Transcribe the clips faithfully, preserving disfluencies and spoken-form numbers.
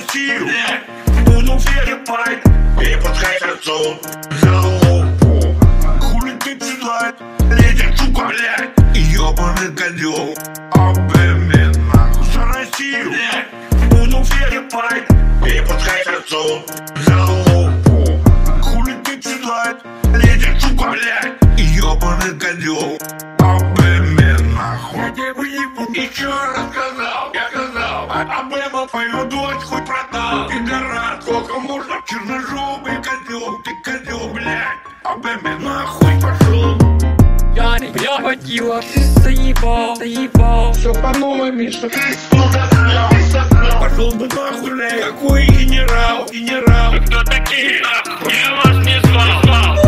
Россию, буду перепать и пускай отцу за лупу. Хули ты читать, леди сука, блядь, и ёбаный козёл. Обыми нахуй за Россию, буду перепать и пускай отцу за лупу. Хули ты читать, леди сука, блядь, и ёбаный козёл. Обыми нахуй. Я тебе выебу, еще раз сказал, я сказал, Обэма твою дочь хоть продал. Пидорас, сколько можно, черножопый козёл, ты козёл, блядь. Обэме нахуй пошел. Я не бля водила, ты заебал, заебал. Все по новой, Миша. Пошел бы нахуй, блядь, какой генерал, генерал. Вы кто такие, нахуй? Я вас не звал.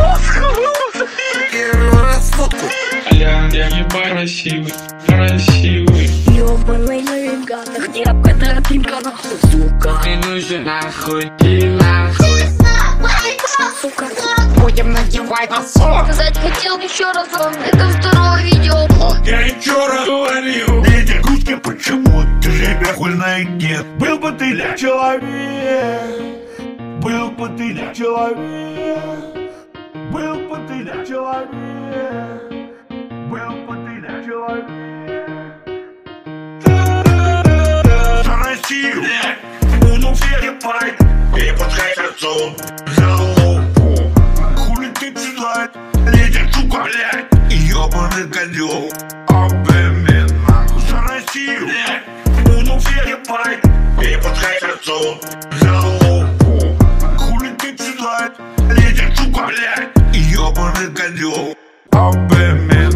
Аля, я ебать красивый, красивый. Ёбаный навигатор, где пинка нахуй, сука. Ты нужен нахуй, ты нахуй. Сука, Будем надевать носок. сказать хотел еще раз вам, это второе видео. Я еще раз говорил, эти куски почему ты себя хуй знает нет. Был бы ты ля человек, был бы ты ля человек, был бы ты ля человек, был бы ты ля человек. За Россию буду перепать и пускай отцу за лупу. Хули ты читать, леди сука, блядь, и ёбаный козёл. Обыми нахуй за Россию, буду перепать и пускай отцу за лупу. Хули ты читать, леди сука, блядь, и ёбаный козёл. Обыми